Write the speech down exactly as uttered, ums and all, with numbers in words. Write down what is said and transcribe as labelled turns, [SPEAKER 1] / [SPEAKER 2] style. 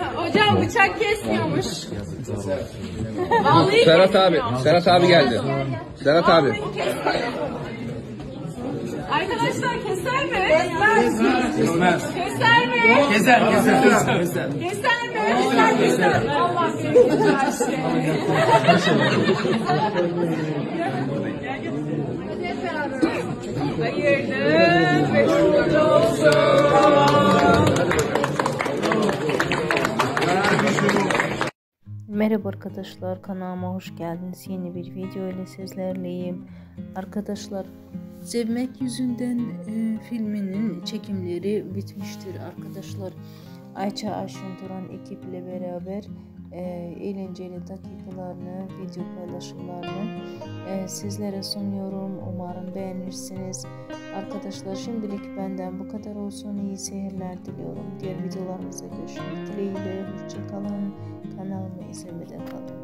[SPEAKER 1] Hocam bıçak kesmiyormuş. Vallahi
[SPEAKER 2] Serhat abi, Serhat abi geldi. Serhat abi.
[SPEAKER 1] Arkadaşlar keser mi? Kesmez. Keser mi?
[SPEAKER 3] Keser, keser, keser.
[SPEAKER 1] Keser mi? Keser, keser. Allah keser. Hayırlı meşgul olsun.
[SPEAKER 4] Merhaba arkadaşlar, kanalıma hoş geldiniz. Yeni bir video ile sizlerleyim. Arkadaşlar, Sevmek Yüzünden e, filminin çekimleri bitmiştir arkadaşlar. Ayça Ayşun Turan ekiple beraber e, eğlenceli dakikalarını, video paylaşımlarını e, sizlere sunuyorum. Umarım beğenirsiniz. Arkadaşlar, şimdilik benden bu kadar olsun. İyi seyirler diliyorum. Diğer videolarımıza görüşmek dileğiyle. Hoşçakalın. Kanalımı izlemeden kalın.